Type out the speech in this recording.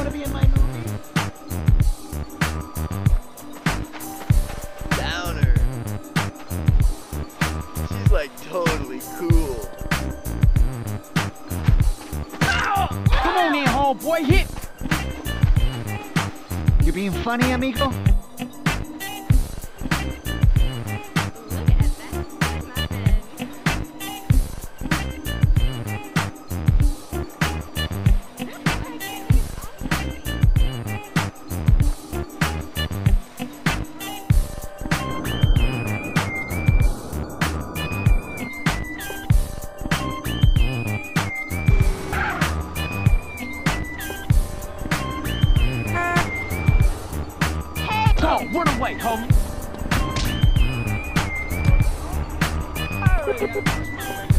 to be in my movie? Downer. She's like totally cool. Come on in, homeboy, hit! You being funny, amigo? Run away, homie!